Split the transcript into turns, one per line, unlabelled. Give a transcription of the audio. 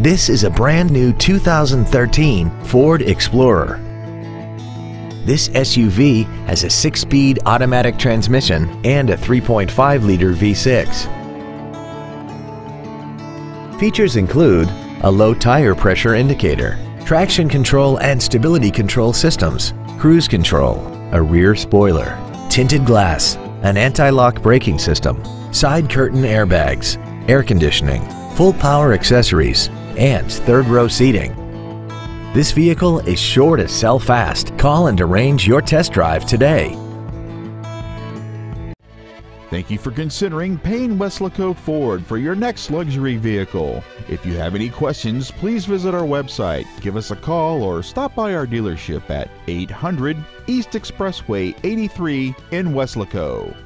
This is a brand new 2013 Ford Explorer. This SUV has a 6-speed automatic transmission and a 3.5-liter V6. Features include a low tire pressure indicator, traction control and stability control systems, cruise control, a rear spoiler, tinted glass, an anti-lock braking system, side curtain airbags, air conditioning, full power accessories, and third-row seating. This vehicle is sure to sell fast. Call and arrange your test drive today.
Thank you for considering Payne Weslaco Ford for your next luxury vehicle. If you have any questions, please visit our website, give us a call, or stop by our dealership at 800 East Expressway 83 in Weslaco.